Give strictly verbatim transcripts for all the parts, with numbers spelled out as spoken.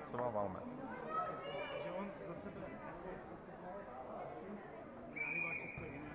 Václava Valme. Takže on za sebe jako nahýval Česko jiné.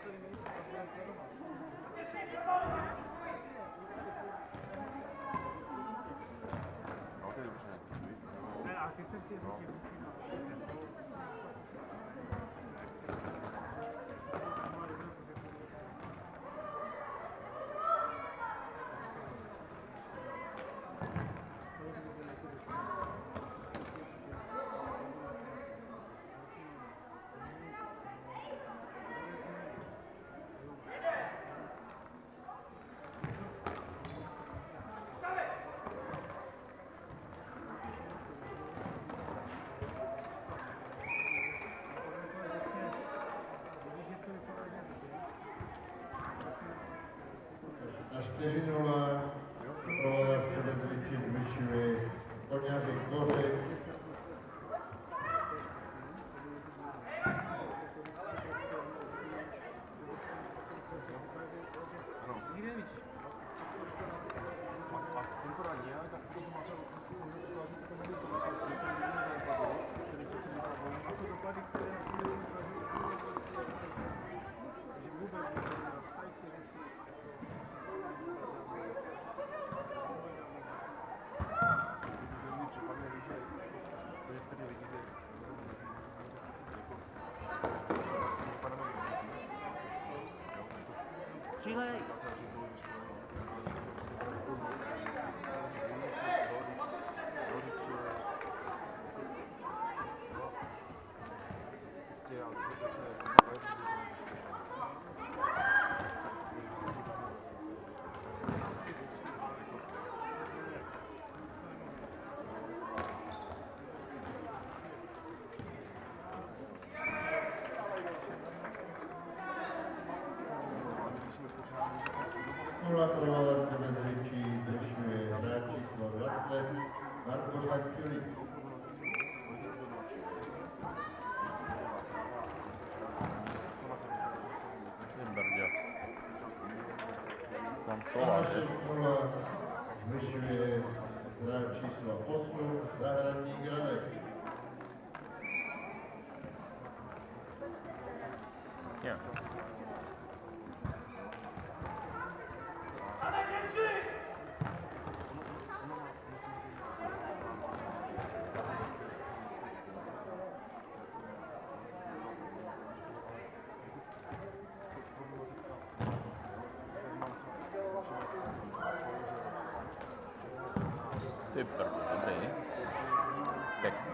Ne, a ty jsem tě zjistil. čtyři nula, provaz Pedroviči zvyšuje Koňářek Dvořek. Přilej! Nula provaz Pedroviči zvyšuje hráč číslo dvacet, Marko Filip. šest nula zvyšuje hráč číslo osm, Zahradník Radek. Yeah. Ty prdu, dobrý. Pěkný.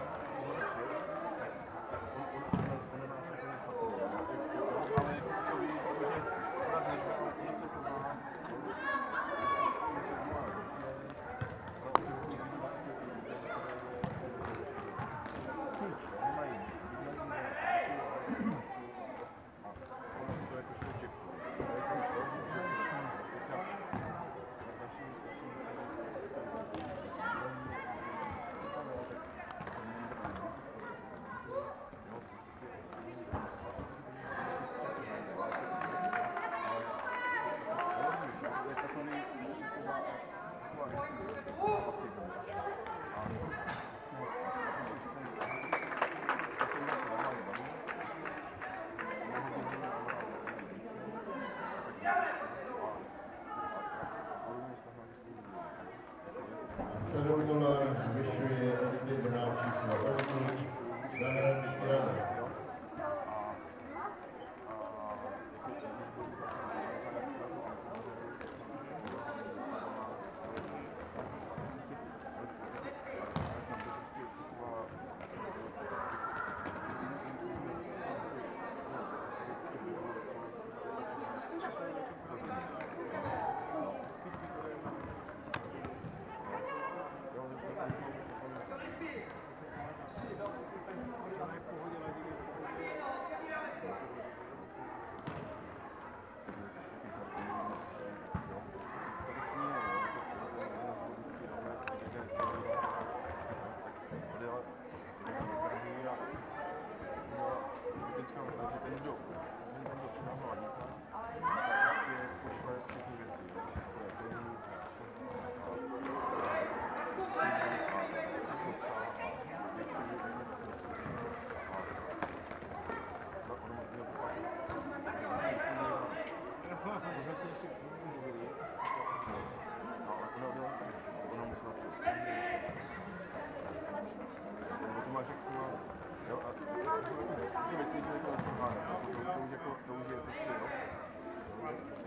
sedm nula zvyšuje opět hráč číslo osm, Zahradník Radek.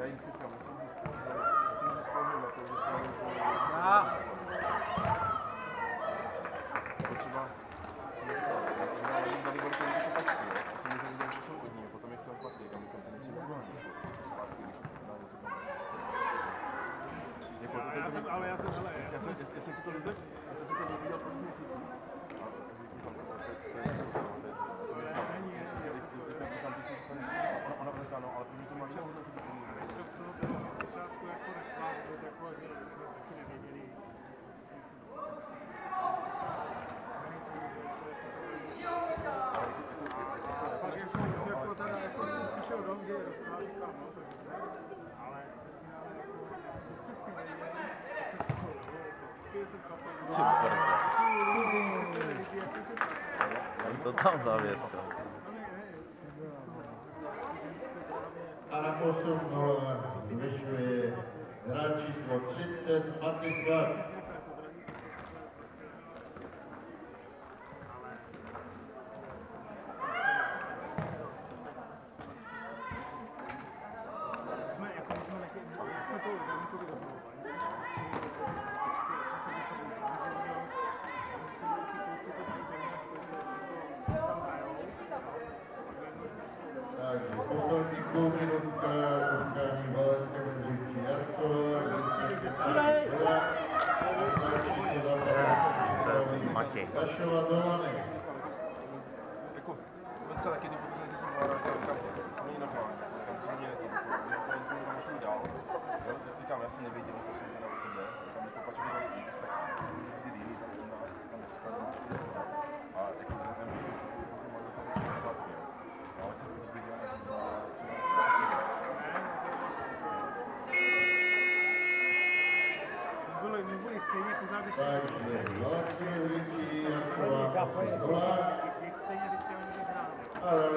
jim říkám, musím říct, musím říct na to, že se můžu... Já. Jako třeba, jsem říkal, že já jim dali velkou lidi, co patří, já si můžu udělat, že jsou od ní, potom je chtěl zpátky, kam tam ty něco normální, zpátky, když dá něco tam. Jako, Já, já jsem, ale já jsem, hele, já, já, jsem, já, já jsem si to vyzvěděl, já jsem si to vyzvěděl po těch měsících. A říkám, to je to je něco, to je ona říká, no, ale první to má čas, to to pomůže. to bylo na začátku jako reklám, jako, že jsme taky nevěděli. Pak jako, jako teda, jako přišel dom, že je dostal, říkám, no, to je dobře, ale přesně nevěděli, co se toho, že jsem kapel. To tam zavěsil. A na postup zvyšuje hráč číslo třicet Matej Svart. Jsme, jako jsme nechtěli, jsme to Daníkovi rozmluvali. Takže poslední půl minutka utkání Valecké Bedřičí Jarcová, Matěj. Kašova Dolanek. Jako, to se taky ty fotoce si jsem vládal, říkám, to není normální, říkám, to se mě neznám, když to jen tomu můžu dál, říkám, já jsem nevěděl, že to jsem teda o tebe, říkám, jako pač mi dají víc, tak jsem vždy líbí, tak u nás, tam říkám, že to je a jako to tam je, to má za to všechno zpátky, ale jsem to dozvěděl, že to má Nebyli, nebyli stejně pořád, když Takže Valecké Bedřičí Jarcová, Dolák. stejně teďka nebyli hráli. A